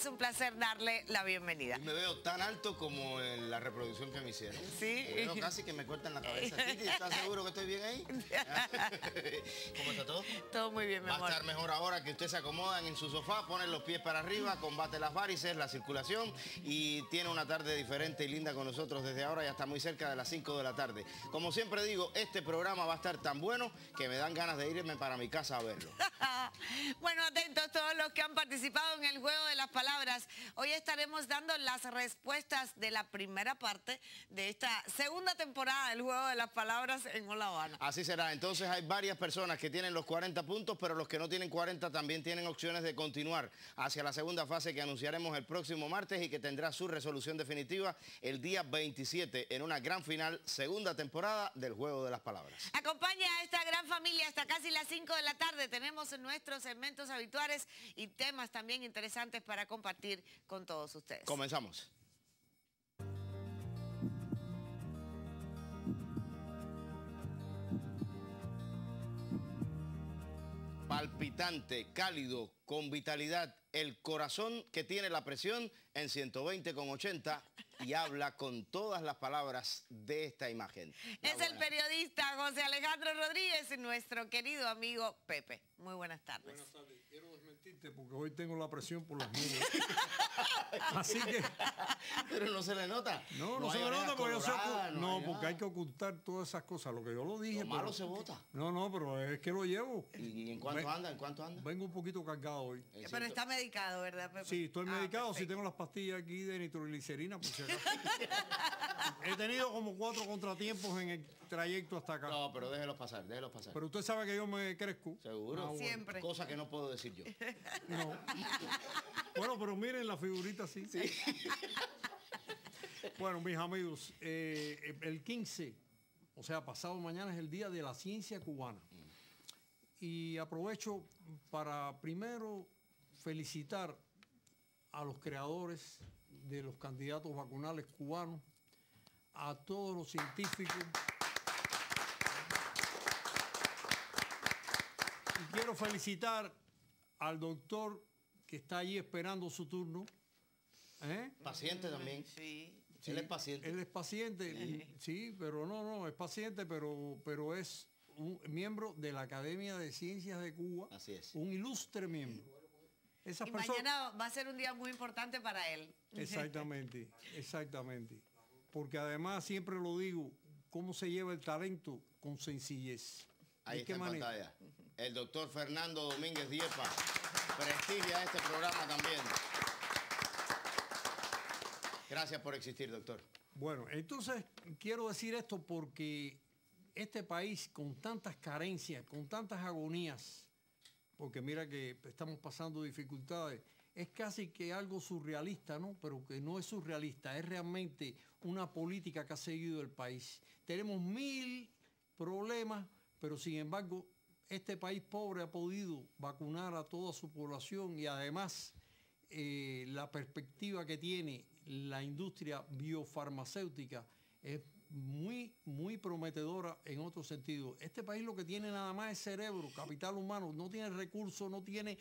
es un placer darle la bienvenida. Y me veo tan alto como en la reproducción que me hicieron. Sí. Me veo casi que me cortan la cabeza. Titi, ¿estás seguro que estoy bien ahí? ¿Cómo está todo? Todo muy bien, mi amor. Va a estar mejor ahora que usted se acomoda en su sofá, pone los pies para arriba, combate las varices, la circulación y tiene una tarde diferente y linda con nosotros desde ahora. Ya está muy cerca de las 5 de la tarde. Como siempre digo, este programa va a estar tan bueno que me dan ganas de irme para mi casa a verlo. Bueno, atentos todos los que han participado en el juego de las palabras. Hoy estaremos dando las respuestas de la primera parte de esta segunda temporada del juego de las palabras en Hola Habana. Así será. Entonces hay varias personas que tienen los 40 puntos, pero los que no tienen 40 también tienen opciones de continuar hacia la segunda fase que anunciaremos el próximo martes y que tendrá su resolución definitiva el día 27 en una gran final, segunda temporada del juego de las palabras. Acompaña a esta gran familia hasta casi las 5 de la tarde. Tenemos nuestros segmentos habituales y temas también interesantes para compartir con todos ustedes. Comenzamos. Palpitante, cálido, con vitalidad, el corazón que tiene la presión en 120,80 y habla con todas las palabras de esta imagen. Es el periodista José Alejandro Rodríguez y nuestro querido amigo Pepe. Muy buenas tardes. Buenas tardes. Quiero desmentirte porque hoy tengo la presión por las nubes. Así que... Pero no se le nota. No se me nota porque yo sé... No, porque hay que ocultar todas esas cosas. Lo que yo lo dije... Lo malo se vota. No, pero es que lo llevo. ¿Y en cuánto anda? ¿En cuánto anda? Vengo un poquito cargado hoy. Pero está medicado, ¿verdad, Pepe? Sí, estoy medicado. Perfecto. Sí tengo las pastillas aquí de nitroglicerina, por si acaso. He tenido como 4 contratiempos en el trayecto hasta acá. No, pero déjelos pasar, déjelos pasar. Pero usted sabe que yo me crezco. ¿Seguro? Bueno. Siempre. Cosa que no puedo decir yo. No. Bueno, pero miren la figurita así. Sí. Bueno, mis amigos, el 15, o sea, pasado mañana es el Día de la Ciencia Cubana. Y aprovecho para primero felicitar a los creadores de los candidatos vacunales cubanos, a todos los científicos. Y quiero felicitar al doctor que está allí esperando su turno. Paciente también. Sí. Sí. Él es paciente. Él es paciente, sí, pero no, es paciente, pero es un miembro de la Academia de Ciencias de Cuba. Así es. Un ilustre miembro. Esas Y personas... mañana va a ser un día muy importante para él. Exactamente, exactamente. Porque además siempre lo digo, cómo se lleva el talento con sencillez. Ahí ¿De está qué en manera? pantalla. El doctor Fernando Domínguez Diepa prestigia este programa también. Gracias por existir, doctor. Bueno, entonces quiero decir esto porque este país con tantas carencias, con tantas agonías, porque mira que estamos pasando dificultades, es casi que algo surrealista, ¿no? Pero que no es surrealista, es realmente una política que ha seguido el país. Tenemos 1000 problemas, pero sin embargo, este país pobre ha podido vacunar a toda su población y además la perspectiva que tiene la industria biofarmacéutica es muy prometedora en otro sentido. Este país lo que tiene nada más es cerebro, capital humano, no tiene recursos, no tiene,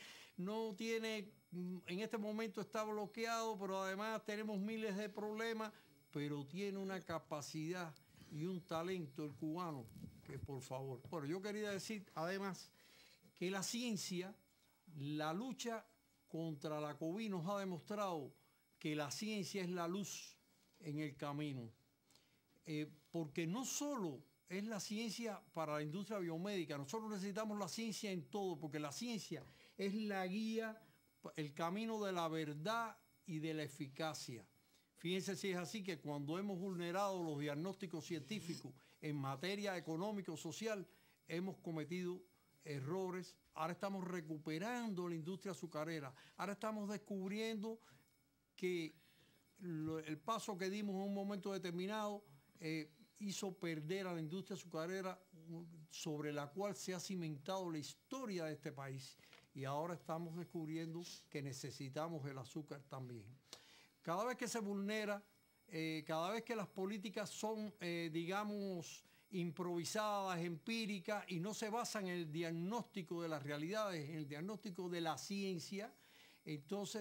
en este momento está bloqueado, pero además tenemos miles de problemas, pero tiene una capacidad y un talento el cubano que por favor. Bueno, yo quería decir además que la ciencia, la lucha contra la COVID nos ha demostrado que la ciencia es la luz en el camino. Porque no solo es la ciencia para la industria biomédica, nosotros necesitamos la ciencia en todo, porque la ciencia es la guía, el camino de la verdad y de la eficacia. Fíjense si es así que cuando hemos vulnerado los diagnósticos científicos en materia económico-social, hemos cometido errores. Ahora estamos recuperando la industria azucarera. Ahora estamos descubriendo que el paso que dimos en un momento determinado hizo perder a la industria azucarera sobre la cual se ha cimentado la historia de este país. Y ahora estamos descubriendo que necesitamos el azúcar también. Cada vez que se vulnera, cada vez que las políticas son, digamos, improvisadas, empíricas y no se basan en el diagnóstico de las realidades, en el diagnóstico de la ciencia, entonces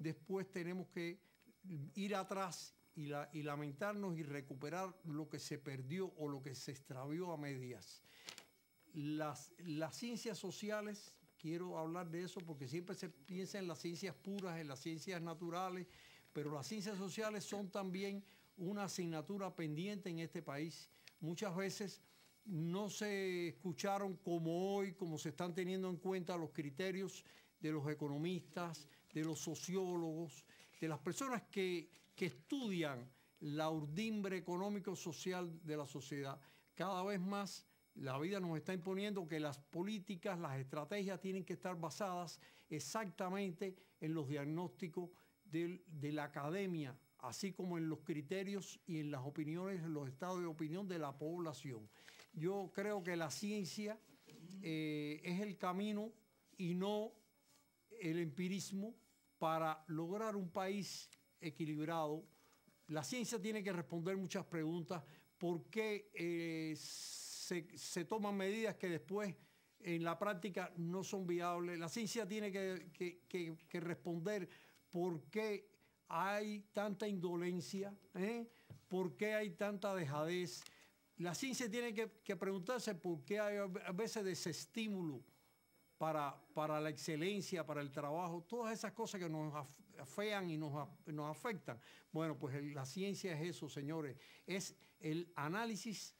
después tenemos que ir atrás y lamentarnos y recuperar lo que se perdió o lo que se extravió a medias. Las ciencias sociales, quiero hablar de eso porque siempre se piensa en las ciencias puras, en las ciencias naturales, pero las ciencias sociales son también una asignatura pendiente en este país. Muchas veces no se escucharon como hoy, como se están teniendo en cuenta los criterios de los economistas, de los sociólogos, de las personas que estudian la urdimbre económico-social de la sociedad. Cada vez más la vida nos está imponiendo que las políticas, las estrategias tienen que estar basadas exactamente en los diagnósticos de la academia, así como en los criterios y en las opiniones, en los estados de opinión de la población. Yo creo que la ciencia es el camino y no el empirismo para lograr un país equilibrado. La ciencia tiene que responder muchas preguntas. ¿Por qué se toman medidas que después en la práctica no son viables? La ciencia tiene que responder por qué hay tanta indolencia, por qué hay tanta dejadez. La ciencia tiene que preguntarse por qué hay a veces desestímulo para la excelencia, para el trabajo, todas esas cosas que nos afean y nos afectan. Bueno, pues la ciencia es eso, señores, es el análisis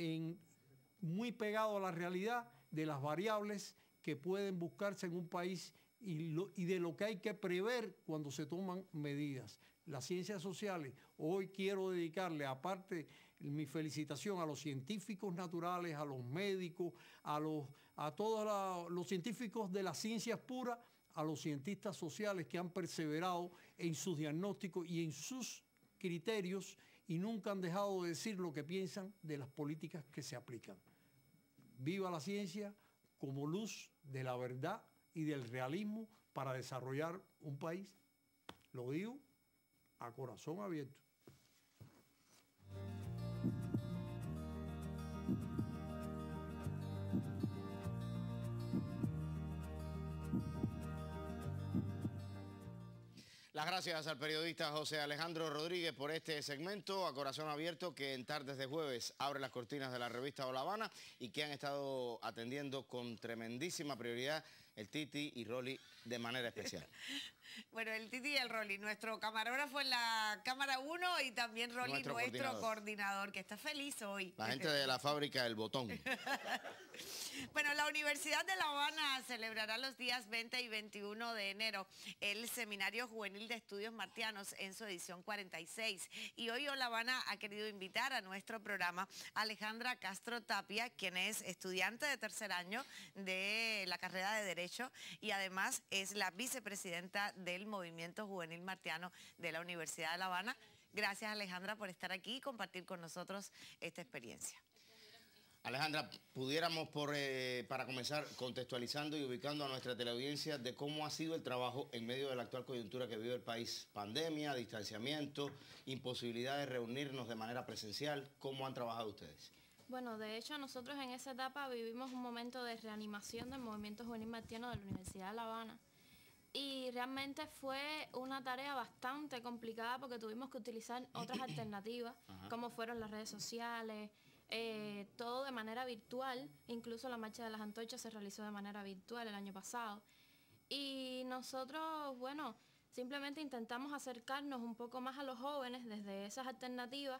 muy pegado a la realidad de las variables que pueden buscarse en un país y de lo que hay que prever cuando se toman medidas. Las ciencias sociales, hoy quiero dedicarle, aparte mi felicitación a los científicos naturales, a los médicos, a todos los científicos de las ciencias puras, a los cientistas sociales que han perseverado en sus diagnósticos y en sus criterios y nunca han dejado de decir lo que piensan de las políticas que se aplican. Viva la ciencia como luz de la verdad y del realismo para desarrollar un país. Lo digo a corazón abierto. Las gracias al periodista José Alejandro Rodríguez por este segmento a corazón abierto que en tardes de jueves abre las cortinas de la revista La Habana y que han estado atendiendo con tremendísima prioridad el Titi y Rolly de manera especial. Bueno, el Titi y el Rolly, nuestro camarógrafo en la cámara 1 y también Rolly, nuestro coordinador, que está feliz hoy. La gente de la fábrica El Botón. Bueno, la Universidad de La Habana celebrará los días 20 y 21 de enero el Seminario Juvenil de Estudios Martianos en su edición 46. Y hoy La Habana ha querido invitar a nuestro programa a Alejandra Castro Tapia, quien es estudiante de tercer año de la carrera de Derecho y además es la vicepresidenta del Movimiento Juvenil Martiano de la Universidad de La Habana. Gracias, Alejandra, por estar aquí y compartir con nosotros esta experiencia. Alejandra, pudiéramos para comenzar contextualizando y ubicando a nuestra teleaudiencia de cómo ha sido el trabajo en medio de la actual coyuntura que vive el país. Pandemia, distanciamiento, imposibilidad de reunirnos de manera presencial. ¿Cómo han trabajado ustedes? Bueno, de hecho nosotros en esa etapa vivimos un momento de reanimación del Movimiento Juvenil Martiano de la Universidad de La Habana. Y realmente fue una tarea bastante complicada porque tuvimos que utilizar otras alternativas, como fueron las redes sociales, todo de manera virtual. Incluso la Marcha de las Antorchas se realizó de manera virtual el año pasado. Y nosotros, bueno, simplemente intentamos acercarnos un poco más a los jóvenes desde esas alternativas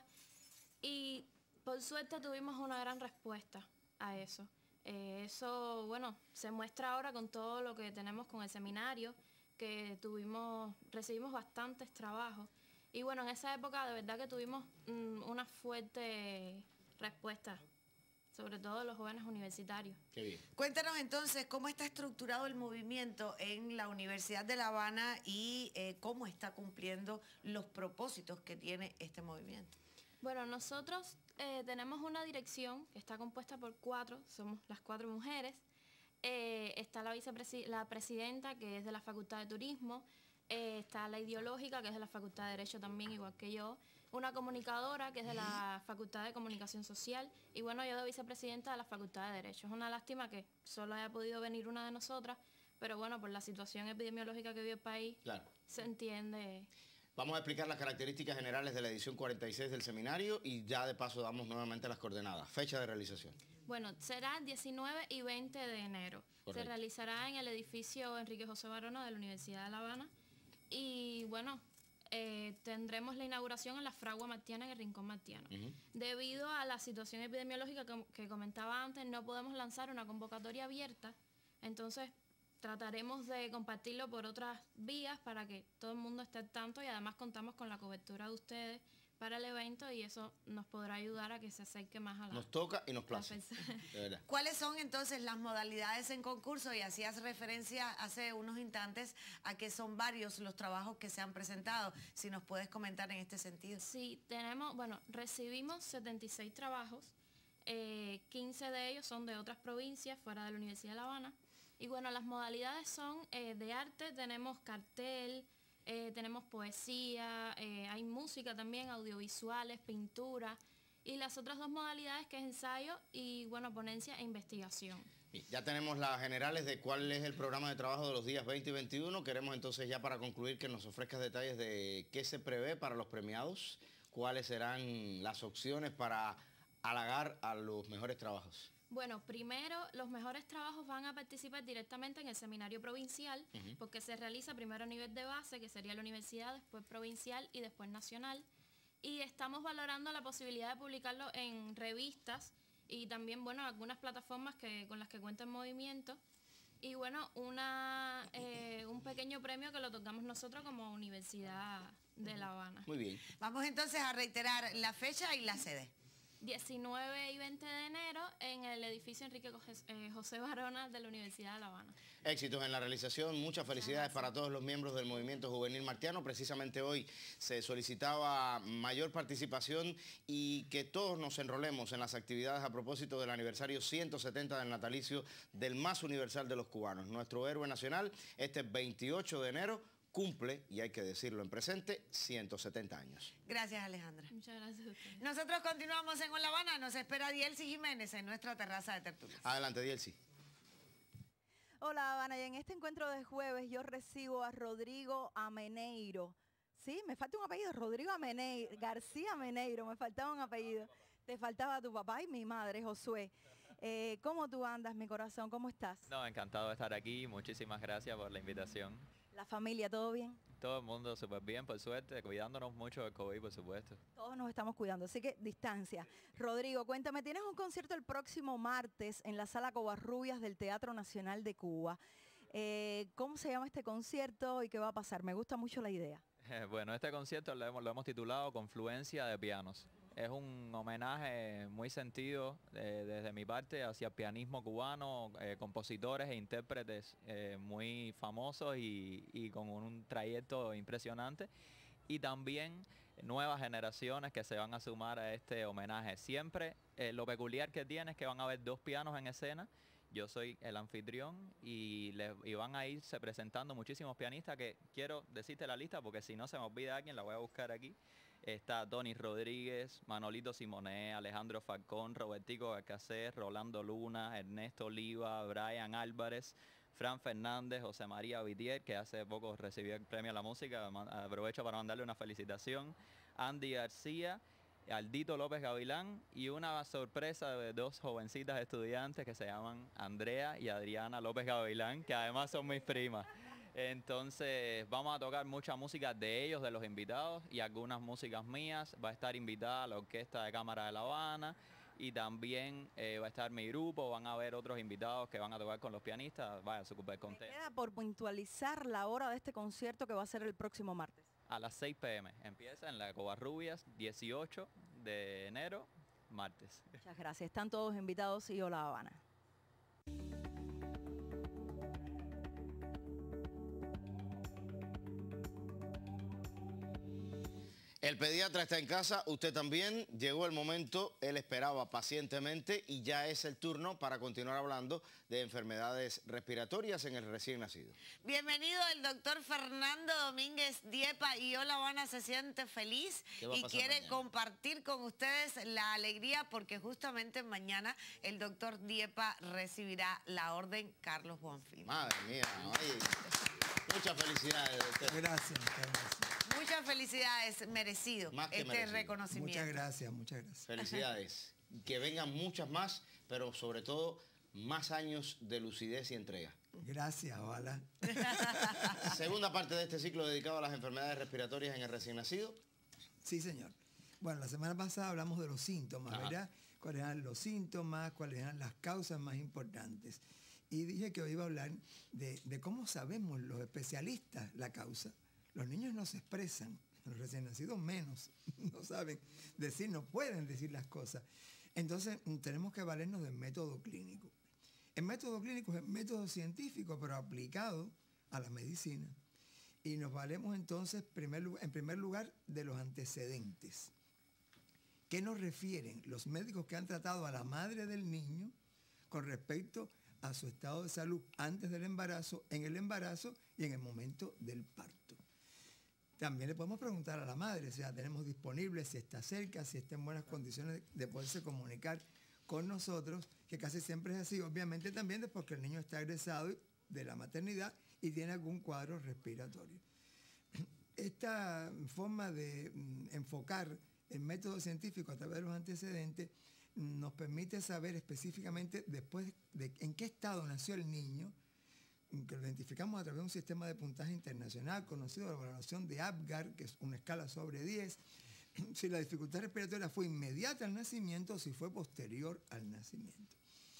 y por suerte tuvimos una gran respuesta a eso. Eso, bueno, se muestra ahora con todo lo que tenemos con el seminario, que recibimos bastantes trabajos. Y bueno, en esa época de verdad que tuvimos una fuerte respuesta, sobre todo de los jóvenes universitarios. Qué bien. Cuéntanos entonces cómo está estructurado el movimiento en la Universidad de La Habana y cómo está cumpliendo los propósitos que tiene este movimiento. Bueno, nosotros tenemos una dirección que está compuesta por 4, somos las 4 mujeres. Está la presidenta, que es de la Facultad de Turismo, está la ideológica, que es de la Facultad de Derecho también, igual que yo, una comunicadora, que es de la Facultad de Comunicación Social, y bueno, yo de vicepresidenta de la Facultad de Derecho. Es una lástima que solo haya podido venir una de nosotras, pero bueno, por la situación epidemiológica que vive el país, Claro. se entiende. Vamos a explicar las características generales de la edición 46 del seminario y ya de paso damos nuevamente las coordenadas. Fecha de realización. Bueno, será 19 y 20 de enero. Correcto. Se realizará en el edificio Enrique José Barona de la Universidad de La Habana. Y bueno, tendremos la inauguración en la Fragua Martiana, en el Rincón Martiano. Debido a la situación epidemiológica que comentaba antes, no podemos lanzar una convocatoria abierta. Entonces, trataremos de compartirlo por otras vías para que todo el mundo esté al tanto, y además contamos con la cobertura de ustedes para el evento, y eso nos podrá ayudar a que se acerque más a la... Nos toca y nos la place. fecha. De verdad. ¿Cuáles son entonces las modalidades en concurso? Y hacías referencia hace unos instantes a que son varios los trabajos que se han presentado. Si nos puedes comentar en este sentido. Sí, recibimos 76 trabajos, 15 de ellos son de otras provincias fuera de la Universidad de La Habana. Y bueno, las modalidades son de arte, tenemos cartel, tenemos poesía, hay música también, audiovisuales, pintura, y las otras dos modalidades, que es ensayo y bueno, ponencia e investigación. Y ya tenemos las generales de cuál es el programa de trabajo de los días 20 y 21. Queremos entonces, ya para concluir, que nos ofrezcas detalles de qué se prevé para los premiados, cuáles serán las opciones para halagar a los mejores trabajos. Bueno, primero los mejores trabajos van a participar directamente en el seminario provincial, porque se realiza primero a nivel de base, que sería la universidad, después provincial y después nacional. Y estamos valorando la posibilidad de publicarlo en revistas y también, bueno, algunas plataformas con las que cuenta el movimiento. Y bueno, un pequeño premio que lo otorgamos nosotros como Universidad de La Habana. Muy bien. Vamos entonces a reiterar la fecha y la sede. 19 y 20 de enero en el edificio Enrique José Barona de la Universidad de La Habana. Éxitos en la realización, muchas felicidades para todos los miembros del Movimiento Juvenil Martiano. Precisamente hoy se solicitaba mayor participación y que todos nos enrolemos en las actividades a propósito del aniversario 170 del natalicio del más universal de los cubanos. Nuestro héroe nacional, este 28 de enero, cumple, y hay que decirlo en presente, 170 años. Gracias, Alejandra. Muchas gracias a ustedes. Nosotros continuamos en La Habana. Nos espera Dielcy Jiménez en nuestra terraza de tertulias. Adelante, Dielcy. Hola, Habana, y en este encuentro de jueves yo recibo a Rodrigo Ameneiro. Sí, me falta un apellido, Rodrigo Ameneiro, García Ameneiro, me faltaba un apellido. Te faltaba tu papá y mi madre, Josué. ¿Cómo tú andas, mi corazón? ¿Cómo estás? No, encantado de estar aquí. Muchísimas gracias por la invitación. ¿La familia, todo bien? Todo el mundo súper bien, por suerte, cuidándonos mucho del COVID, por supuesto. Todos nos estamos cuidando, así que distancia. Rodrigo, cuéntame, tienes un concierto el próximo martes en la Sala Covarrubias del Teatro Nacional de Cuba. ¿Cómo se llama este concierto y qué va a pasar? Me gusta mucho la idea. Bueno, este concierto lo hemos titulado Confluencia de Pianos. Es un homenaje muy sentido desde mi parte hacia el pianismo cubano, compositores e intérpretes muy famosos y con un trayecto impresionante. Y también nuevas generaciones que se van a sumar a este homenaje. Siempre lo peculiar que tiene es que van a haber dos pianos en escena. Yo soy el anfitrión y van a irse presentando muchísimos pianistas, que quiero decirte la lista porque si no se me olvida alguien, la voy a buscar aquí. Está Tony Rodríguez, Manolito Simoné, Alejandro Falcón, Robertico Alcácer, Rolando Luna, Ernesto Oliva, Brian Álvarez, Fran Fernández, José María Vitier, que hace poco recibió el premio a la música, aprovecho para mandarle una felicitación, Andy García, Aldito López Gavilán y una sorpresa de dos jovencitas estudiantes que se llaman Andrea y Adriana López Gavilán, que además son mis primas. Entonces vamos a tocar mucha música de ellos, de los invitados, y algunas músicas mías. Va a estar invitada la Orquesta de Cámara de La Habana y también va a estar mi grupo. Van a haber otros invitados que van a tocar con los pianistas. Vaya, súper contento. Queda por puntualizar la hora de este concierto que va a ser el próximo martes. A las 6 p.m. Empieza en la Covarrubias, 18 de enero, martes. Muchas gracias. Están todos invitados y hola, Habana. El pediatra está en casa, usted también. Llegó el momento, él esperaba pacientemente y ya es el turno para continuar hablando de enfermedades respiratorias en el recién nacido. Bienvenido el doctor Fernando Domínguez Diepa y hola, Habana se siente feliz y quiere mañana? Compartir con ustedes la alegría porque justamente mañana el doctor Diepa recibirá la orden Carlos Bonfim. Madre mía, ay, muchas felicidades, doctor. Gracias, muchas gracias. Muchas felicidades, merecido Más que este merecido. reconocimiento. Muchas gracias, muchas gracias. Felicidades. Que vengan muchas más, pero sobre todo más años de lucidez y entrega. Gracias, ojalá. Segunda parte de este ciclo dedicado a las enfermedades respiratorias en el recién nacido. Sí, señor. Bueno, la semana pasada hablamos de los síntomas, Ajá. ¿verdad? Cuáles eran los síntomas, cuáles eran las causas más importantes. Y dije que hoy iba a hablar de cómo sabemos los especialistas la causa. Los niños no se expresan, los recién nacidos menos, no saben decir, no pueden decir las cosas. Entonces tenemos que valernos del método clínico. El método clínico es el método científico, pero aplicado a la medicina. Y nos valemos entonces, en primer lugar, de los antecedentes. ¿Qué nos refieren los médicos que han tratado a la madre del niño con respecto a su estado de salud antes del embarazo, en el embarazo y en el momento del parto? También le podemos preguntar a la madre si la tenemos disponible, si está cerca, si está en buenas condiciones de poderse comunicar con nosotros, que casi siempre es así, obviamente también es porque el niño está egresado de la maternidad y tiene algún cuadro respiratorio. Esta forma de enfocar el método científico a través de los antecedentes nos permite saber específicamente después de en qué estado nació el niño, que lo identificamos a través de un sistema de puntaje internacional conocido, la evaluación de Apgar, que es una escala sobre 10, si la dificultad respiratoria fue inmediata al nacimiento o si fue posterior al nacimiento.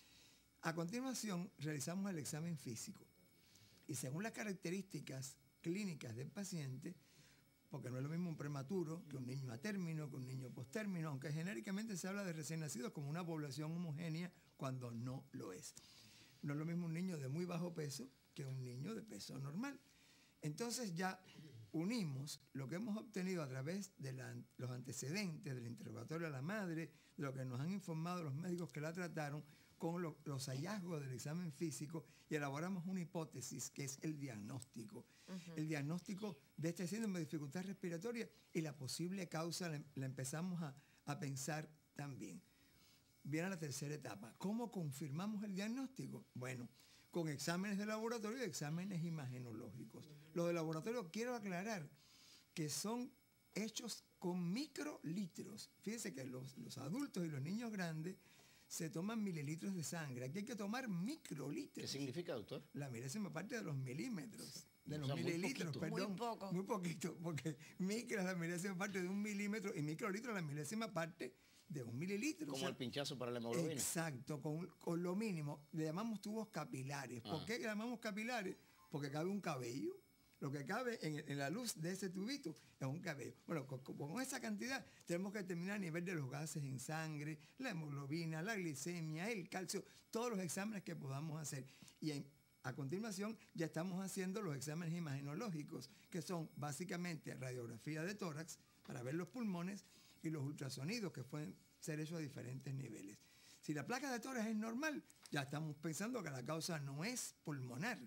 A continuación, realizamos el examen físico y según las características clínicas del paciente, porque no es lo mismo un prematuro que un niño a término, que un niño postérmino, aunque genéricamente se habla de recién nacidos como una población homogénea cuando no lo es. No es lo mismo un niño de muy bajo peso que un niño de peso normal. Entonces ya unimos lo que hemos obtenido a través de los antecedentes del interrogatorio a la madre, de lo que nos han informado los médicos que la trataron, con los hallazgos del examen físico y elaboramos una hipótesis que es el diagnóstico. El diagnóstico de este síndrome de dificultad respiratoria y la posible causa la empezamos a pensar también. Viene la tercera etapa. ¿Cómo confirmamos el diagnóstico? Bueno, con exámenes de laboratorio y exámenes imagenológicos. Los de laboratorio, quiero aclarar que son hechos con microlitros. Fíjense que los adultos y los niños grandes se toman mililitros de sangre. Aquí hay que tomar microlitros. ¿Qué significa, doctor? La milésima parte de los milímetros. De O los sea, muy mililitros, poquito. perdón. Muy poco. Muy poquito, porque micro es la milésima parte de un milímetro y microlitro es la milésima parte de un mililitro. Como O sea, el pinchazo para la hemoglobina. exacto, con lo mínimo. Le llamamos tubos capilares. ¿Por qué le llamamos capilares? Porque cabe un cabello. Lo que cabe en la luz de ese tubito es un cabello. Bueno, con esa cantidad tenemos que determinar el nivel de los gases en sangre, la hemoglobina, la glicemia, el calcio, todos los exámenes que podamos hacer. Y a continuación ya estamos haciendo los exámenes imagenológicos, que son básicamente radiografía de tórax para ver los pulmones y los ultrasonidos que pueden ser hechos a diferentes niveles. Si la placa de tórax es normal, ya estamos pensando que la causa no es pulmonar,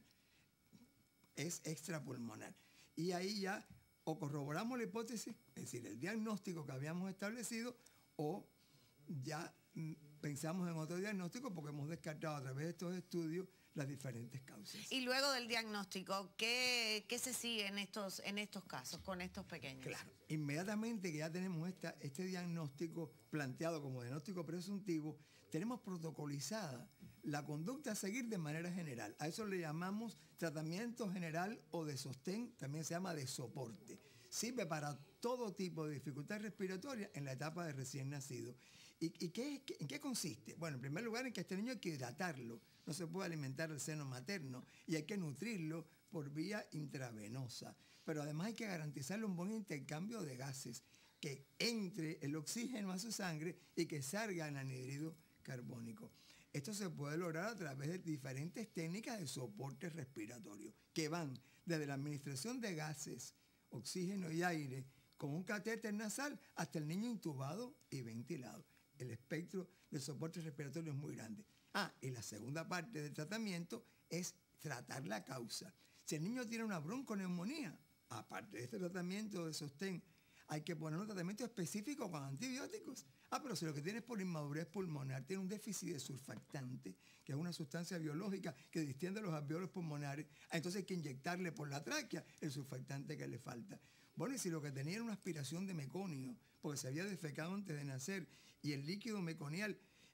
es extrapulmonar. Y ahí ya o corroboramos la hipótesis, es decir, el diagnóstico que habíamos establecido, o ya pensamos en otro diagnóstico porque hemos descartado a través de estos estudios las diferentes causas. Y luego del diagnóstico, ¿qué se sigue en estos casos, con estos pequeños? Claro, inmediatamente que ya tenemos este diagnóstico planteado como diagnóstico presuntivo, tenemos protocolizada la conducta a seguir de manera general. A eso le llamamos tratamiento general o de sostén, también se llama de soporte. Sirve para todo tipo de dificultad respiratoria en la etapa de recién nacido. ¿Y en qué consiste? Bueno, en primer lugar, en que este niño hay que hidratarlo. No se puede alimentar el seno materno y hay que nutrirlo por vía intravenosa. Pero además hay que garantizarle un buen intercambio de gases, que entre el oxígeno a su sangre y que salga el anhídrido carbónico. Esto se puede lograr a través de diferentes técnicas de soporte respiratorio, que van desde la administración de gases, oxígeno y aire, con un catéter nasal hasta el niño intubado y ventilado. El espectro del soporte respiratorio es muy grande. Y la segunda parte del tratamiento es tratar la causa. Si el niño tiene una bronconeumonía, aparte de este tratamiento de sostén, hay que poner un tratamiento específico con antibióticos. Pero si lo que tiene es por inmadurez pulmonar, tiene un déficit de surfactante, que es una sustancia biológica que distiende los alvéolos pulmonares, entonces hay que inyectarle por la tráquea el surfactante que le falta. Bueno, y si lo que tenía era una aspiración de meconio, porque se había defecado antes de nacer, y el líquido meconial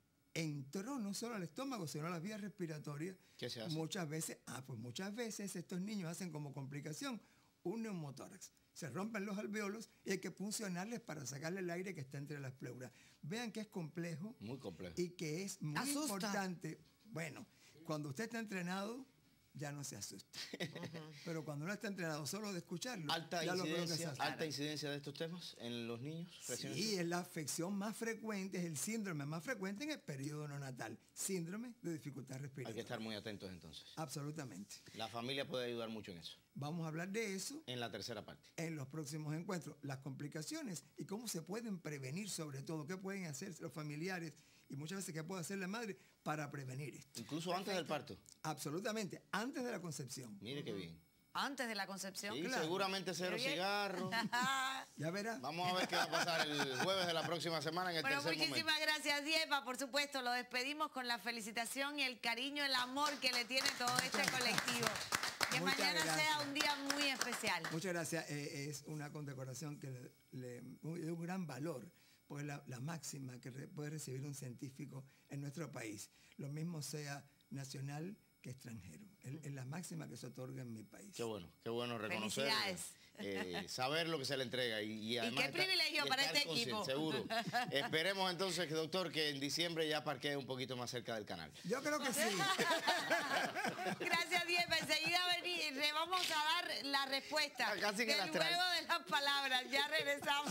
entró no solo al estómago, sino a las vías respiratorias. ¿Qué se hace? Muchas veces estos niños hacen como complicación un neumotórax. Se rompen los alvéolos y hay que puncionarles para sacarle el aire que está entre las pleuras. Vean que es complejo. Muy complejo. Y que es muy importante. Bueno, cuando usted está entrenado, ya no se asusta. Pero cuando no está entrenado, solo de escucharlo, ¿Alta ya lo creo que se incidencia, asusta. alta incidencia de estos temas en los niños recién Sí, nacidos? es la afección más frecuente, es el síndrome más frecuente en el periodo neonatal. Síndrome de dificultad Hay respiratoria. que estar muy atentos entonces. Absolutamente. La familia puede ayudar mucho en eso. Vamos a hablar de eso En la tercera parte. en los próximos encuentros. Las complicaciones y cómo se pueden prevenir, sobre todo, qué pueden hacer los familiares y muchas veces qué puede hacer la madre para prevenir esto. Incluso antes del parto. Absolutamente, antes de la concepción. Mire qué bien. Antes de la concepción. Sí, claro. seguramente cero Qué bien. cigarros. Ya verá. Vamos a ver qué va a pasar el jueves de la próxima semana en el Bueno, tercer muchísimas momento. gracias, Diepa. Por supuesto, lo despedimos con la felicitación y el cariño, el amor que le tiene todo este colectivo. Que Muchas mañana gracias. sea un día muy especial. Muchas gracias. Es una condecoración que de un gran valor, pues la máxima que puede recibir un científico en nuestro país. Lo mismo sea nacional que extranjero. Es la máxima que se otorga en mi país. Qué bueno reconocer. Felicidades. Saber lo que se le entrega y además qué privilegio para estar este equipo. consciente, seguro. Esperemos entonces, doctor, que en diciembre ya parquee un poquito más cerca del canal. Yo creo que sí. Gracias, Diepa. Enseguida le vamos a dar la respuesta Casi que del las juego trae. de las palabras. Ya regresamos.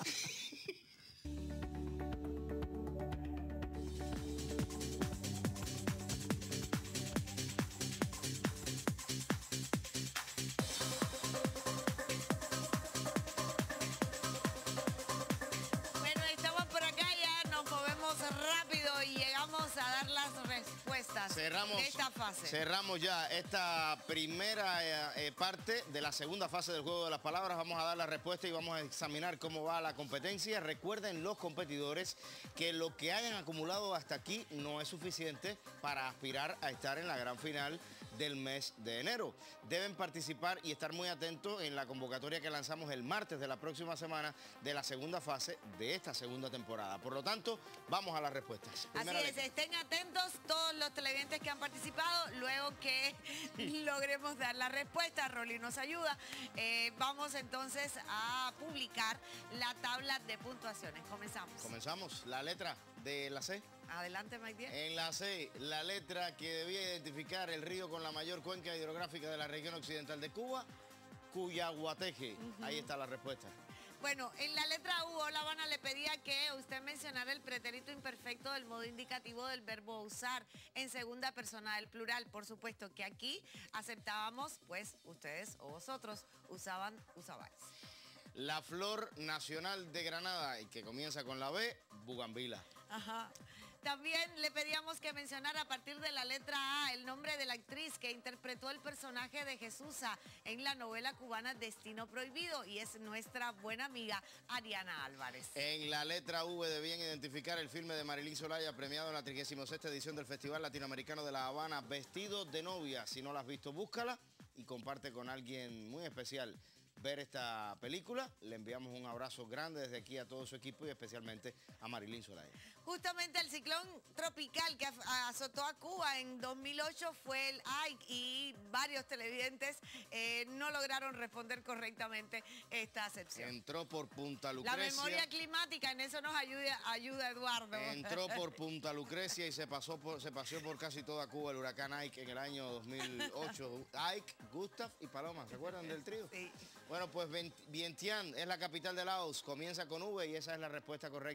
Bueno, estamos por acá, ya nos movemos rápido y llegamos a dar las respuestas Cerramos, de esta fase. cerramos ya esta primera parte de la segunda fase del juego de las palabras. Vamos a dar la respuesta y vamos a examinar cómo va la competencia. Recuerden los competidores que lo que hayan acumulado hasta aquí no es suficiente para aspirar a estar en la gran final del mes de enero. Deben participar y estar muy atentos en la convocatoria que lanzamos el martes de la próxima semana de la segunda fase de esta segunda temporada. Por lo tanto, vamos a las respuestas. Así Primera es, letra. estén atentos todos los televidentes que han participado. Luego que logremos dar la respuesta, Rolly nos ayuda. Vamos entonces a publicar la tabla de puntuaciones. Comenzamos. Comenzamos. La letra de la C. Adelante, Maite. En la C, la letra que debía identificar el río con la mayor cuenca hidrográfica de la región occidental de Cuba, Cuyaguateque. Ahí está la respuesta. Bueno, en la letra U, La Habana le pedía que usted mencionara el pretérito imperfecto del modo indicativo del verbo usar en segunda persona del plural. Por supuesto que aquí aceptábamos, pues, ustedes o vosotros usabais. La flor nacional de Granada, y que comienza con la B, Bugambila. Ajá. También le pedíamos que mencionara a partir de la letra A el nombre de la actriz que interpretó el personaje de Jesusa en la novela cubana Destino Prohibido, y es nuestra buena amiga Ariana Álvarez. En la letra V debían identificar el filme de Marilyn Solaya, premiado en la 36ª edición del Festival Latinoamericano de La Habana, Vestido de Novia. Si no la has visto, búscala y comparte con alguien muy especial ver esta película. Le enviamos un abrazo grande desde aquí a todo su equipo y especialmente a Marilyn Solaya. Justamente el ciclón tropical que azotó a Cuba en 2008 fue el Ike, y varios televidentes no lograron responder correctamente esta acepción. Entró por Punta La Lucrecia. memoria climática, en eso nos ayuda Eduardo. Entró por Punta Lucrecia y se paseó por casi toda Cuba el huracán Ike en el año 2008. Ike, Gustav y Paloma, ¿se acuerdan del trío? Sí. Bueno, pues Vientiane es la capital de Laos, comienza con V y esa es la respuesta correcta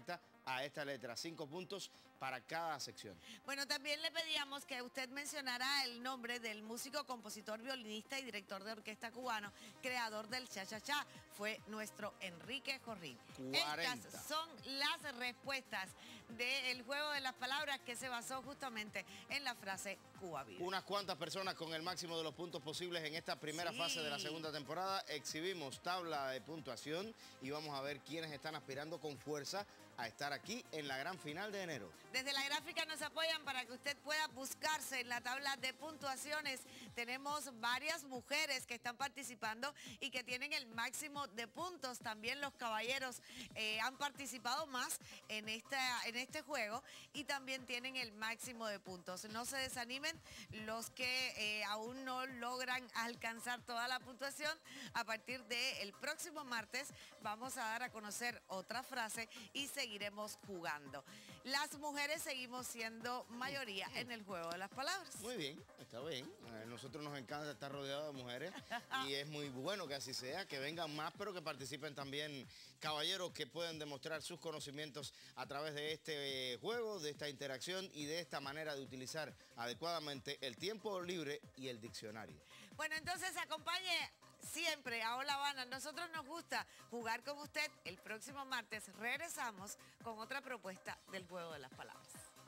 a esta letra. 5 puntos para cada sección. Bueno, también le pedíamos que usted mencionara el nombre del músico, compositor, violinista y director de orquesta cubano, creador del cha-cha-cha. Fue nuestro Enrique Jorrín. 40. Estas son las respuestas del juego de las palabras que se basó justamente en la frase Cuba vive. Unas cuantas personas con el máximo de los puntos posibles en esta primera fase de la segunda temporada. Exhibimos tabla de puntuación y vamos a ver quiénes están aspirando con fuerza a estar aquí en la gran final de enero. Desde la gráfica nos apoyan para que usted pueda buscarse en la tabla de puntuaciones. Tenemos varias mujeres que están participando y que tienen el máximo de puntos. También los caballeros han participado más en este juego y también tienen el máximo de puntos. No se desanimen los que aún no logran alcanzar toda la puntuación. A partir del próximo martes vamos a dar a conocer otra frase y seguiremos jugando. Las mujeres seguimos siendo mayoría en el juego de las palabras. Muy bien, está bien. A nosotros nos encanta estar rodeados de mujeres y es muy bueno que así sea, que vengan más, pero que participen también caballeros que pueden demostrar sus conocimientos a través de este juego, de esta interacción y de esta manera de utilizar adecuadamente el tiempo libre y el diccionario. Bueno, entonces acompañe siempre a Hola Habana. Nosotros nos gusta jugar con usted. El próximo martes regresamos con otra propuesta del juego de las palabras.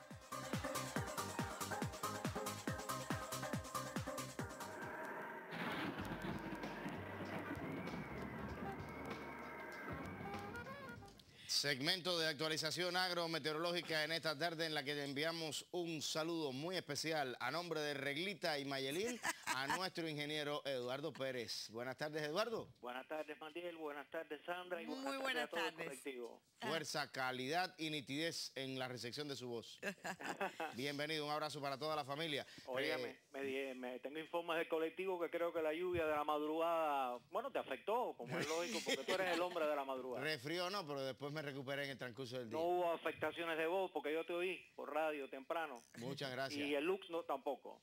Segmento de actualización agrometeorológica en esta tarde en la que le enviamos un saludo muy especial a nombre de Reglita y Mayelín a nuestro ingeniero Eduardo Pérez. Buenas tardes, Eduardo. Buenas tardes, Mandiel. Buenas tardes, Sandra. Y Muy buenas tardes a todo el tardes. colectivo. Fuerza, calidad y nitidez en la recepción de su voz. Bienvenido, un abrazo para toda la familia. Óigame, me tengo informes del colectivo que creo que la lluvia de la madrugada, bueno, te afectó, como es lógico, porque tú eres el hombre de la madrugada. Resfrió no, pero después me recuperé en el transcurso del día. No hubo afectaciones de voz porque yo te oí por radio temprano. Muchas gracias. Y el Lux no tampoco.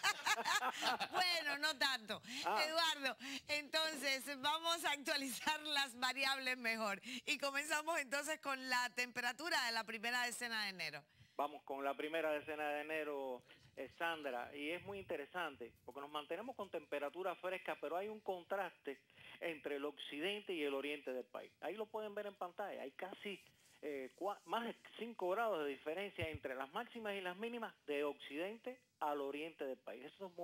Bueno, no tanto. Eduardo, entonces vamos a actualizar las variables mejor. Y comenzamos entonces con la temperatura de la primera decena de enero. Vamos con la primera decena de enero, Sandra, y es muy interesante porque nos mantenemos con temperaturas frescas, pero hay un contraste entre el occidente y el oriente del país. Ahí lo pueden ver en pantalla, hay casi más de 5 grados de diferencia entre las máximas y las mínimas de occidente al oriente del país. Eso es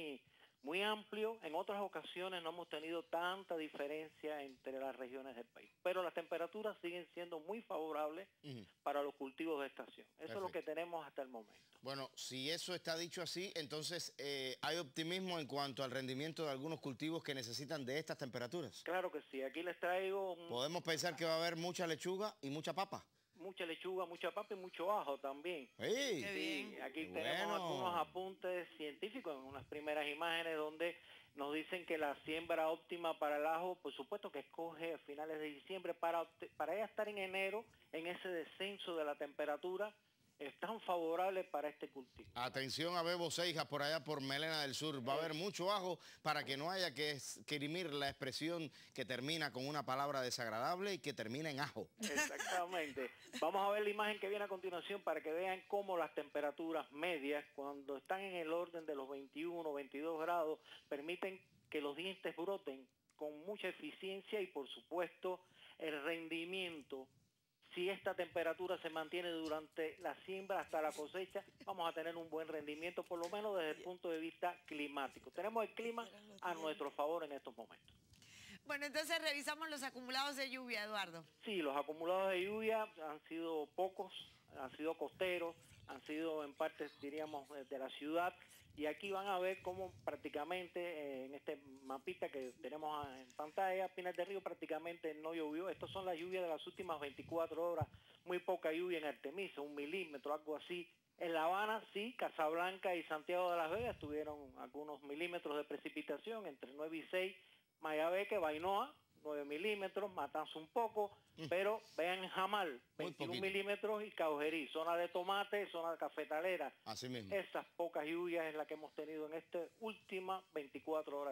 muy amplio. En otras ocasiones no hemos tenido tanta diferencia entre las regiones del país, pero las temperaturas siguen siendo muy favorables para los cultivos de estación. Eso es lo que tenemos hasta el momento. Bueno, si eso está dicho así, entonces hay optimismo en cuanto al rendimiento de algunos cultivos que necesitan de estas temperaturas. Claro que sí. Aquí les traigo... Podemos pensar que va a haber mucha lechuga y mucha papa. Mucha lechuga, mucha papa y mucho ajo también. ¡Hey! Sí, aquí tenemos algunos apuntes científicos en unas primeras imágenes donde nos dicen que la siembra óptima para el ajo, por supuesto que escoge a finales de diciembre para ella estar en enero, en ese descenso de la temperatura, es tan favorable para este cultivo. Atención a Bebo Seijas por allá por Melena del Sur. Va a haber mucho ajo para que no haya que esgrimir la expresión que termina con una palabra desagradable y que termina en ajo. Exactamente. Vamos a ver la imagen que viene a continuación para que vean cómo las temperaturas medias, cuando están en el orden de los 21, 22 grados, permiten que los dientes broten con mucha eficiencia y, por supuesto, el rendimiento. Si esta temperatura se mantiene durante la siembra hasta la cosecha, vamos a tener un buen rendimiento, por lo menos desde el punto de vista climático. Tenemos el clima a nuestro favor en estos momentos. Bueno, entonces revisamos los acumulados de lluvia, Eduardo. Sí, los acumulados de lluvia han sido pocos, han sido costeros, han sido en partes, diríamos, de la ciudad. Y aquí van a ver cómo prácticamente en este mapita que tenemos en pantalla, Pinar del Río prácticamente no llovió. Estas son las lluvias de las últimas 24 horas. Muy poca lluvia en Artemisa, 1 milímetro, algo así. En La Habana sí, Casablanca y Santiago de las Vegas tuvieron algunos milímetros de precipitación, entre 9 y 6. Mayabeque, Bainoa, 9 milímetros, Matanza un poco, pero vean Jamal, 21 milímetros y Caujerí, zona de tomate, zona de cafetalera. Así mismo. Esas pocas lluvias es la que hemos tenido en estas últimas 24 horas del día.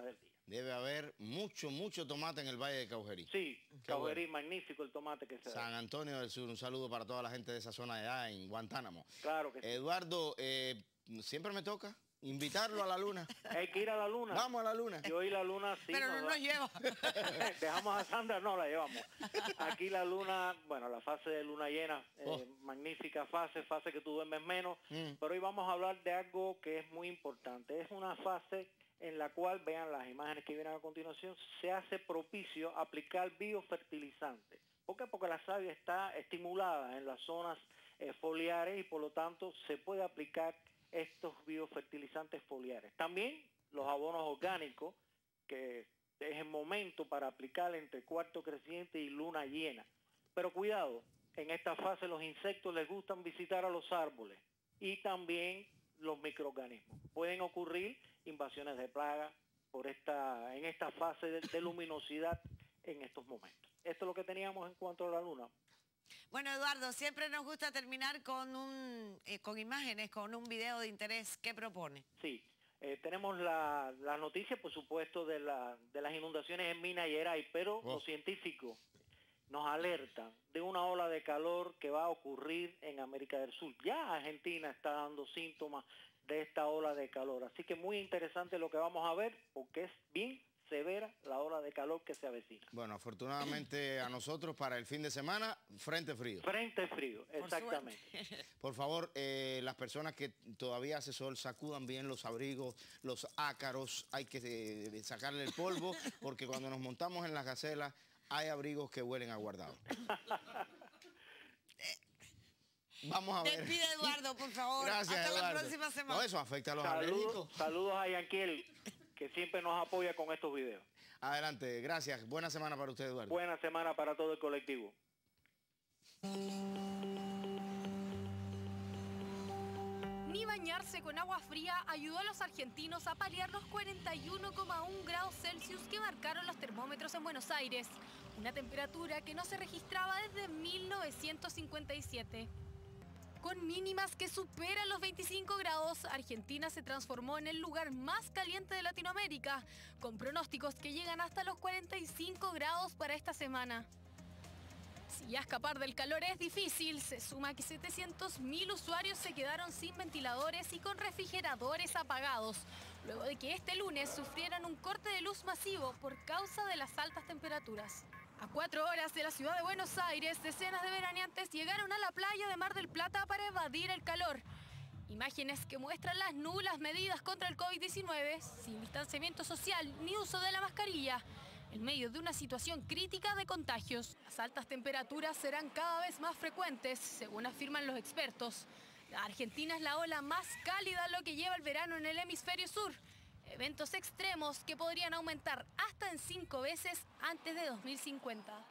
Debe haber mucho tomate en el Valle de Caujerí. Sí, Qué Caujerí, bueno. magnífico el tomate que se da. San Antonio del Sur, un saludo para toda la gente de esa zona de allá en Guantánamo. Claro que sí. Eduardo, siempre me toca invitarlo a la luna. Hay que ir a la luna. Vamos a la luna. Yo y la luna sí. Pero no nos lleva. Dejamos a Sandra, no la llevamos. Aquí la luna, bueno, la fase de luna llena, magnífica fase que tú duermes menos. Pero hoy vamos a hablar de algo que es muy importante. Es una fase en la cual, vean las imágenes que vienen a continuación, se hace propicio aplicar biofertilizantes. ¿Por qué? Porque la savia está estimulada en las zonas foliares y por lo tanto se puede aplicar estos biofertilizantes foliares. También los abonos orgánicos, que es el momento para aplicar entre cuarto creciente y luna llena. Pero cuidado, en esta fase los insectos les gustan visitar a los árboles y también los microorganismos. Pueden ocurrir invasiones de plaga en esta fase de luminosidad en estos momentos. Esto es lo que teníamos en cuanto a la luna. Bueno, Eduardo, siempre nos gusta terminar con imágenes, con un video de interés. ¿Qué propone? Sí, tenemos la noticia, por supuesto, de las inundaciones en Minas Gerais, pero los científicos nos alertan de una ola de calor que va a ocurrir en América del Sur. Ya Argentina está dando síntomas de esta ola de calor, así que muy interesante lo que vamos a ver, porque es bien severa la ola de calor que se avecina. Bueno, afortunadamente a nosotros para el fin de semana, frente frío. Frente frío, exactamente. Por favor, las personas que todavía hace sol, sacudan bien los abrigos, los ácaros, hay que sacarle el polvo, porque cuando nos montamos en las gacelas, hay abrigos que huelen a guardado. Vamos a ver. Despide, Eduardo, por favor. Gracias, hasta Eduardo. la próxima semana. No, eso afecta a los alérgicos. Saludos a Yanquiel, que siempre nos apoya con estos videos. Adelante, gracias. Buena semana para usted, Eduardo. Buena semana para todo el colectivo. Ni bañarse con agua fría ayudó a los argentinos a paliar los 41,1 grados Celsius que marcaron los termómetros en Buenos Aires, una temperatura que no se registraba desde 1957. Con mínimas que superan los 25 grados, Argentina se transformó en el lugar más caliente de Latinoamérica, con pronósticos que llegan hasta los 45 grados para esta semana. Si ya escapar del calor es difícil, se suma que 700.000 usuarios se quedaron sin ventiladores y con refrigeradores apagados, luego de que este lunes sufrieran un corte de luz masivo por causa de las altas temperaturas. A 4 horas de la ciudad de Buenos Aires, decenas de veraneantes llegaron a la playa de Mar del Plata para evadir el calor. Imágenes que muestran las nulas medidas contra el COVID-19, sin distanciamiento social ni uso de la mascarilla, en medio de una situación crítica de contagios. Las altas temperaturas serán cada vez más frecuentes, según afirman los expertos. La Argentina es la ola más cálida lo que lleva el verano en el hemisferio sur. Eventos extremos que podrían aumentar hasta en 5 veces antes de 2050.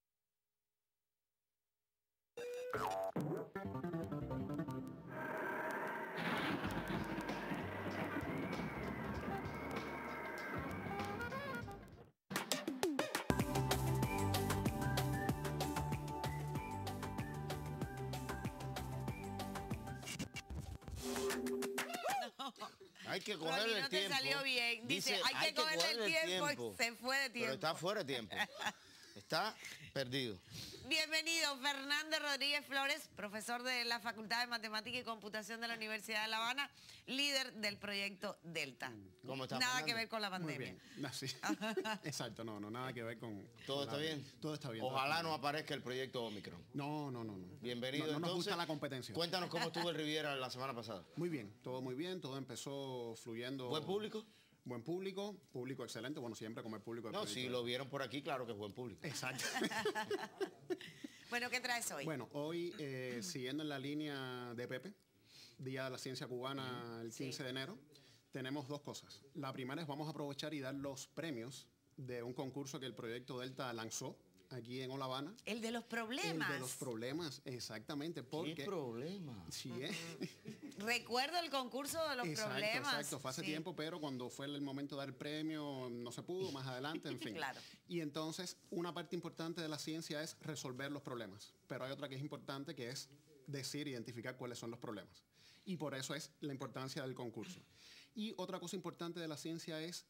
Hay que coger Rolly, el no te tiempo. salió bien. Dice, hay que cogerle el tiempo y se fue de tiempo. Pero está fuera de tiempo. Está perdido. Bienvenido, Fernando Rodríguez Flores, profesor de la Facultad de Matemática y Computación de la Universidad de La Habana, líder del proyecto Delta. ¿Cómo está, Nada Fernando? que ver con la Muy pandemia. bien. No, sí. Exacto, no, nada que ver con... ¿Todo está bien? Todo está bien. Ojalá no aparezca el proyecto Omicron. No. Bienvenido. No nos entonces. gusta la competencia. Cuéntanos cómo estuvo el Riviera la semana pasada. Muy bien, todo empezó fluyendo. ¿Buen público? Buen público, público excelente, bueno, siempre como el público de No, proyecto. si lo vieron por aquí, claro que es buen público. Exacto. Bueno, ¿qué traes hoy? Bueno, hoy, siguiendo en la línea de Pepe, Día de la Ciencia Cubana, el 15 de enero, tenemos dos cosas. La primera es vamos a aprovechar y dar los premios de un concurso que el proyecto Delta lanzó aquí en La Habana. El de los problemas. El de los problemas, exactamente. Porque, ¿Qué problema? Sí, Recuerdo el concurso de los problemas. Exacto, fue hace Sí. tiempo, pero cuando fue el momento de dar el premio no se pudo, más adelante, en fin. Claro. Y entonces, una parte importante de la ciencia es resolver los problemas, pero hay otra que es importante, que es decir, identificar cuáles son los problemas. Y por eso es la importancia del concurso. Y otra cosa importante de la ciencia es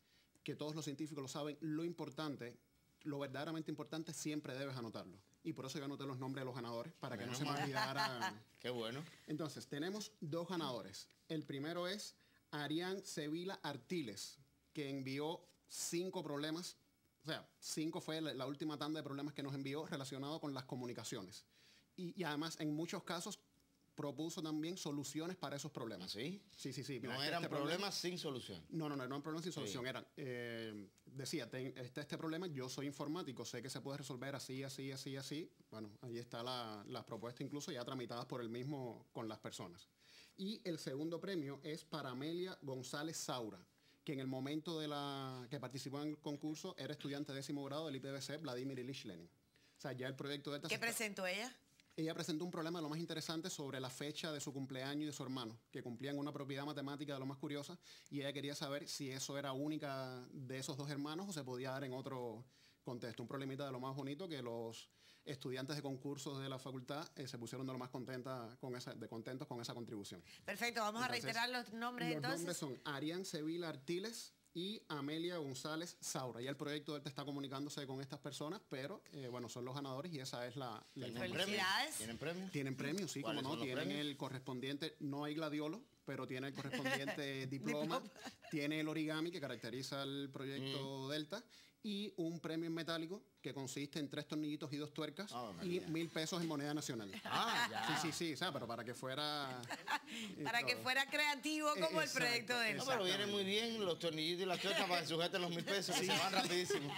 que todos los científicos lo saben, lo importante, lo verdaderamente importante, siempre debes anotarlo. Y por eso yo anoté los nombres de los ganadores, para que no se me olvidara. Qué bueno. Entonces, tenemos 2 ganadores. El primero es Arián Sevilla Artiles, que envió 5 problemas. O sea, 5 fue la última tanda de problemas que nos envió relacionado con las comunicaciones. Y además, en muchos casos, propuso también soluciones para esos problemas. ¿Sí? Sí. Mira, No eran problemas sin solución. No eran problemas sin solución. Sí. Eran, decía, este problema, yo soy informático, sé que se puede resolver así. Bueno, ahí está las propuestas incluso ya tramitadas por él mismo con las personas. Y el segundo premio es para Amelia González Saura, que en el momento que participó en el concurso era estudiante de 10º grado del IPBC Vladimir Ilich Lenin. O sea, ya el proyecto de ¿Qué presentó ella? Ella presentó un problema de lo más interesante sobre la fecha de su cumpleaños y de su hermano, que cumplían una propiedad matemática de lo más curiosa, y ella quería saber si eso era única de esos 2 hermanos o se podía dar en otro contexto. Un problemita de lo más bonito que los estudiantes de concursos de la facultad se pusieron de lo más contentos con esa contribución. Perfecto, vamos Entonces, a reiterar los nombres Los entonces. nombres son Arián Sevilla Artiles y Amelia González Saura. Ya el proyecto está comunicándose con estas personas, pero bueno, son los ganadores y esa es la información. Felicidades. ¿Tienen premios? Tienen premios, sí, como ¿Cuáles no. son los Tienen premios? el correspondiente, no hay gladiolo, pero tiene el correspondiente diploma, tiene el origami que caracteriza el proyecto Delta, y un premio en metálico que consiste en 3 tornillitos y 2 tuercas y 1.000 pesos en moneda nacional. Sí, o sea, pero para que fuera... Para que fuera creativo como el proyecto de él. No, pero vienen muy bien los tornillitos y las tuercas para que sujeten los 1.000 pesos, que se van rapidísimo.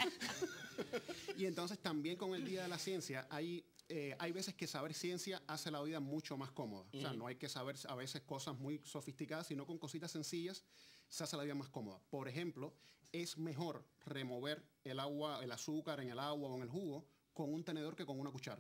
Y entonces también con el Día de la Ciencia hay veces que saber ciencia hace la vida mucho más cómoda. O sea, no hay que saber a veces cosas muy sofisticadas, sino con cositas sencillas se hace la vida más cómoda. Por ejemplo, es mejor remover el azúcar en el agua o en el jugo con un tenedor que con una cuchara.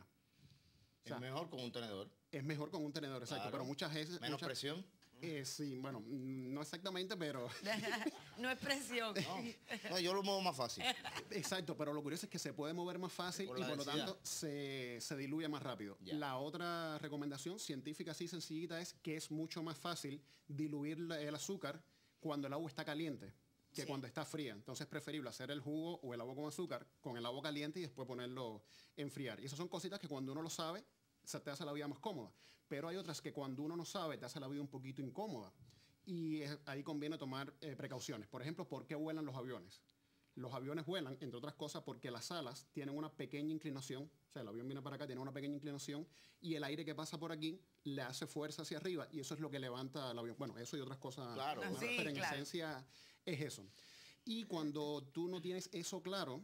O sea, Es mejor con un tenedor. es mejor con un tenedor, exacto. Claro. Pero muchas veces... Menos presión. Sí, bueno, no exactamente, pero... No es presión. No, yo lo muevo más fácil. Exacto, pero lo curioso es que se puede mover más fácil Por y la por lo densidad. tanto se diluye más rápido. Ya. La otra recomendación científica así sencillita es que es mucho más fácil diluir el azúcar cuando el agua está caliente que cuando está fría. Entonces es preferible hacer el jugo o el agua con azúcar con el agua caliente y después ponerlo a enfriar. Y esas son cositas que cuando uno lo sabe, se te hace la vida más cómoda. Pero hay otras que cuando uno no sabe, te hace la vida un poquito incómoda. Y ahí conviene tomar precauciones. Por ejemplo, ¿por qué vuelan los aviones? Los aviones vuelan, entre otras cosas, porque las alas tienen una pequeña inclinación. O sea, el avión viene para acá, tiene una pequeña inclinación, y el aire que pasa por aquí le hace fuerza hacia arriba, y eso es lo que levanta el avión. Bueno, eso y otras cosas. Claro. más, Sí, pero en claro. esencia es eso. Y cuando tú no tienes eso claro,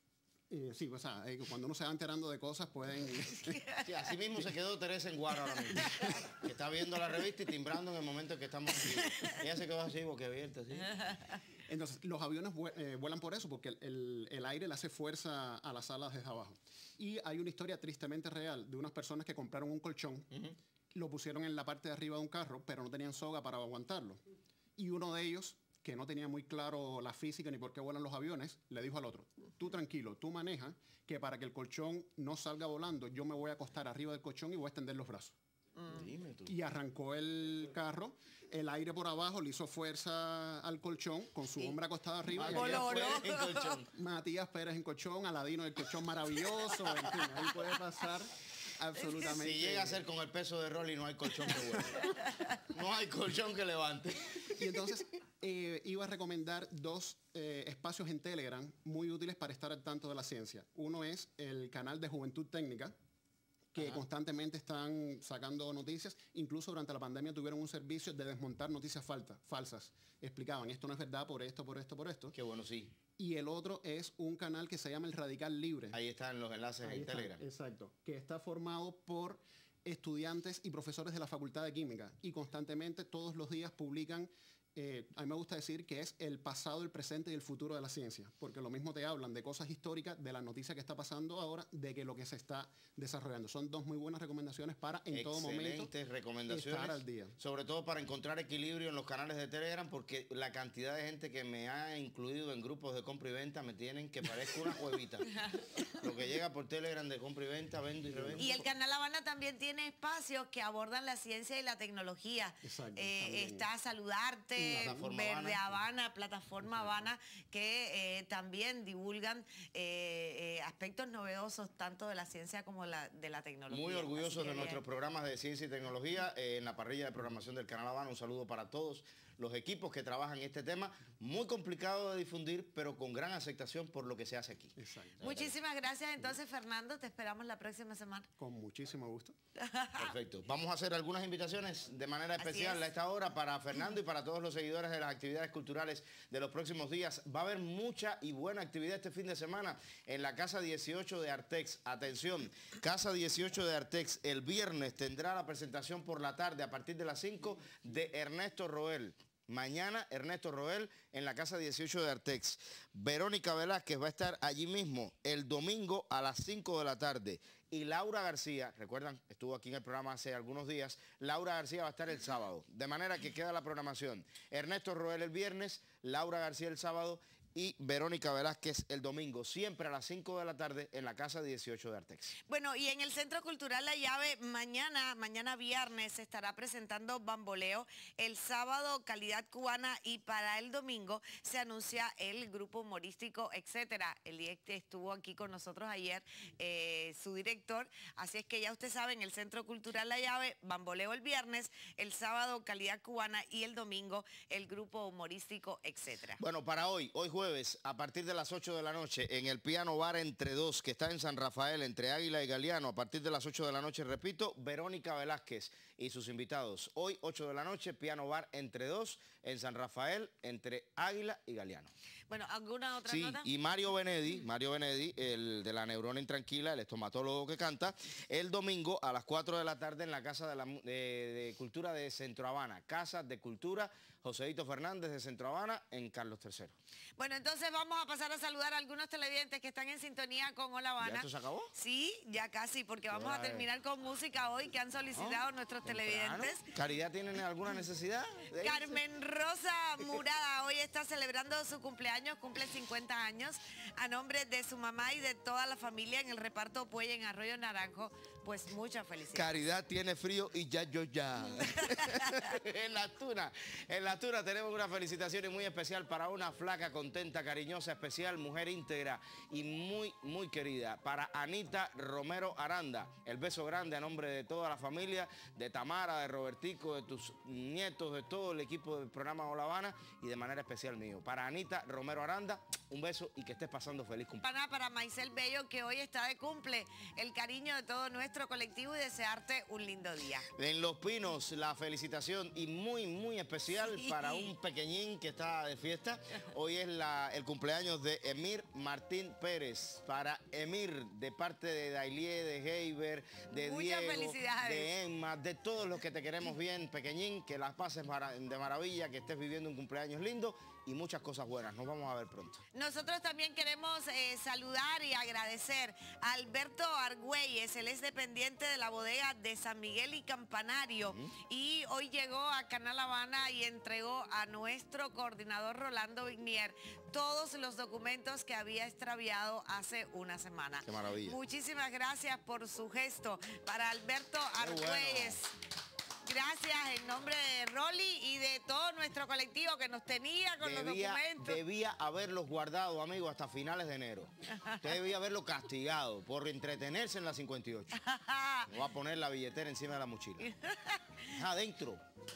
sí, o sea, cuando uno se va enterando de cosas, pueden... Sí, así mismo se quedó Teresa en Guara ahora mismo. Que está viendo la revista y timbrando en el momento en que estamos aquí. Ella se quedó así, boquiabierta, así. Entonces, los aviones vuelan por eso, porque el aire le hace fuerza a las alas desde abajo. Y hay una historia tristemente real de unas personas que compraron un colchón, lo pusieron en la parte de arriba de un carro, pero no tenían soga para aguantarlo. Y uno de ellos, que no tenía muy claro la física ni por qué vuelan los aviones, le dijo al otro, tú tranquilo, tú maneja, que para que el colchón no salga volando, yo me voy a acostar arriba del colchón y voy a extender los brazos. Dime tú. Y arrancó el carro, el aire por abajo le hizo fuerza al colchón, con su hombre acostado arriba. Y Matías allá Pérez fue en colchón. Matías Pérez en colchón, Aladino en colchón maravilloso, en fin, ahí puede pasar absolutamente. Si llega a ser con el peso de Rolly, no hay colchón que vuelva. No hay colchón que levante. Y entonces iba a recomendar 2 espacios en Telegram muy útiles para estar al tanto de la ciencia. Uno es el canal de Juventud Técnica, que constantemente están sacando noticias. Incluso durante la pandemia tuvieron un servicio de desmontar noticias falsas. Explicaban, esto no es verdad por esto, por esto, por esto. Qué bueno, sí. Y el otro es un canal que se llama El Radical Libre. Ahí están los enlaces Ahí en está, Telegram. exacto. Que está formado por estudiantes y profesores de la Facultad de Química. Y constantemente, todos los días, publican... a mí me gusta decir que es el pasado, el presente y el futuro de la ciencia, porque lo mismo te hablan de cosas históricas, de la noticia que está pasando ahora, de que lo que se está desarrollando. Son 2 muy buenas recomendaciones para en todo momento Excelentes recomendaciones. estar al día. Sobre todo para encontrar equilibrio en los canales de Telegram, porque la cantidad de gente que me ha incluido en grupos de compra y venta me tienen que parezco una cuevita. Lo que llega por Telegram de compra y venta, vendo y revendo. Y el Canal Habana también tiene espacios que abordan la ciencia y la tecnología. Exacto, Está Saludarte, Verde Habana, Plataforma Habana, que también divulgan aspectos novedosos tanto de la ciencia como de la tecnología. Muy orgullosos de nuestros programas de ciencia y tecnología en la parrilla de programación del Canal Habana. Un saludo para todos los equipos que trabajan en este tema, muy complicado de difundir, pero con gran aceptación por lo que se hace aquí. Exacto. Muchísimas gracias entonces, Fernando. Te esperamos la próxima semana. Con muchísimo gusto. Perfecto. Vamos a hacer algunas invitaciones de manera especial a esta hora para Fernando y para todos los seguidores de las actividades culturales de los próximos días. Va a haber mucha y buena actividad este fin de semana en la Casa 18 de Artex. Atención, Casa 18 de Artex, el viernes tendrá la presentación por la tarde a partir de las 5 de Ernesto Roel. Mañana Ernesto Roel en la Casa 18 de Artex. Verónica Velázquez va a estar allí mismo el domingo a las 5 de la tarde. Y Laura García, recuerdan, estuvo aquí en el programa hace algunos días, Laura García va a estar el sábado. De manera que queda la programación. Ernesto Roel el viernes, Laura García el sábado y Verónica Velázquez el domingo, siempre a las 5 de la tarde en la Casa 18 de Artex. Bueno, y en el Centro Cultural La Llave, mañana viernes se estará presentando Bamboleo, el sábado Calidad Cubana y para el domingo se anuncia el grupo humorístico, etcétera. El director estuvo aquí con nosotros ayer, su director, así es que ya usted sabe, en el Centro Cultural La Llave, Bamboleo el viernes, el sábado Calidad Cubana y el domingo el grupo humorístico, etcétera. Bueno, para hoy jueves, a partir de las 8 de la noche, en el Piano Bar Entre Dos, que está en San Rafael, entre Águila y Galeano, a partir de las 8 de la noche, repito, Verónica Velázquez y sus invitados. Hoy, 8 de la noche, Piano Bar Entre Dos, en San Rafael, entre Águila y Galeano. Bueno, ¿alguna otra nota? Y Mario Benedi, el de la neurona intranquila, el estomatólogo que canta, el domingo a las 4 de la tarde en la Casa de Cultura de Centro Habana. Casa de Cultura Joséito Fernández de Centro Habana en Carlos III. Bueno, entonces vamos a pasar a saludar a algunos televidentes que están en sintonía con Hola Habana. ¿Ya esto se acabó? Sí, ya casi, porque vamos a terminar con música hoy que han solicitado nuestros televidentes. ¿Caridad tienen alguna necesidad? Carmen Rosa Murada hoy está celebrando su cumpleaños, cumple 50 años. A nombre de su mamá y de toda la familia en el reparto Puey en Arroyo Naranjo, pues mucha felicidad. Caridad tiene frío y ya. En la Tuna tenemos una felicitación muy especial para una flaca contenta, cariñosa, especial, mujer íntegra y muy querida. Para Anita Romero Aranda. El beso grande a nombre de toda la familia, de Tamara, de Robertico, de tus nietos, de todo el equipo del programa Hola Habana y de manera especial mío. Para Anita Romero Aranda, un beso y que estés pasando feliz cumpleaños. Para Maisel Bello, que hoy está de cumple, el cariño de todo nuestro colectivo y desearte un lindo día. En Los Pinos, la felicitación y muy especial para un pequeñín que está de fiesta. Hoy es el cumpleaños de Emir Martín Pérez. Para Emir, de parte de Dailie, de Heiber, de muchas Diego, felicidades, de Emma, de todos los que te queremos bien, pequeñín, que las pases de maravilla, que estés viviendo un cumpleaños lindo y muchas cosas buenas. Nos vamos a ver pronto. Nosotros también queremos saludar y agradecer a Alberto Argüelles, él es dependiente de la bodega de San Miguel y Campanario y hoy llegó a Canal Habana y entregó a nuestro coordinador Rolando Vignier todos los documentos que había extraviado hace una semana. Qué maravilla. Muchísimas gracias por su gesto. Para Alberto Argüelles. Gracias en nombre de Rolly y de todo nuestro colectivo que nos tenía con los documentos. Debía haberlos guardado, amigo, hasta finales de enero. Usted debía haberlo castigado por entretenerse en la 58. Va a poner la billetera encima de la mochila. Adentro.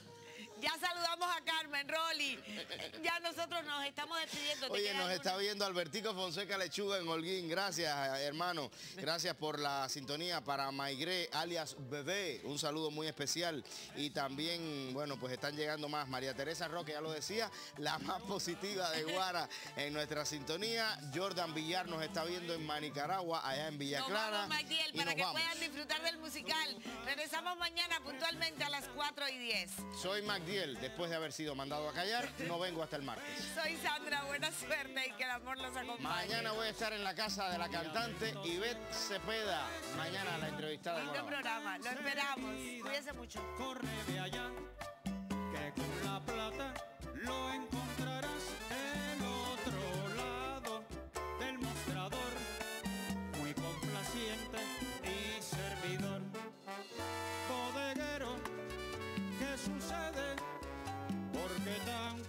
Ya saludamos a Carmen, Rolly. Ya nosotros nos estamos despidiendo. Oye, nos está viendo Albertico Fonseca Lechuga en Holguín. Gracias, hermano. Gracias por la sintonía. Para Maigre, alias Bebé, un saludo muy especial. Y también, bueno, pues están llegando más. María Teresa Roque, ya lo decía, la más positiva de Guara en nuestra sintonía. Jordan Villar nos está viendo en Manicaragua, allá en Villa Clara. Nos vamos, Magdiel, para que puedan disfrutar del musical. Regresamos mañana puntualmente a las 4:10. Soy Magdiel. Después de haber sido mandado a callar, no vengo hasta el martes. Soy Sandra, buena suerte y que el amor los acompañe. Mañana voy a estar en la casa de la cantante Ivette Cepeda. Mañana la entrevistada. Lindo programa, lo esperamos. Cuídense mucho. Corre de allá, que con la plata lo encontrarás en otro lado del mostrador, muy complaciente y servidor. Bodeguero, ¿qué sucede? Porque tan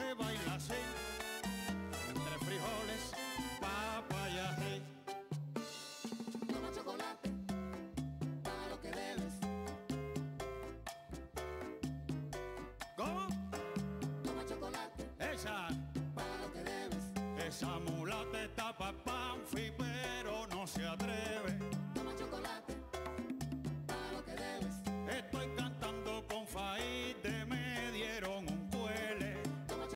se baila así, entre frijoles, papa y ají. Toma chocolate, paga lo que debes. ¿Cómo? Toma chocolate, Esa, paga lo que debes. esa mulata está pa' Panfi, pero no se atreve